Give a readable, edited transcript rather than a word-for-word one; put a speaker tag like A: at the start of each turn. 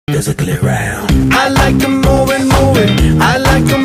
A: There's a clear round. I like them moving, moving. I like them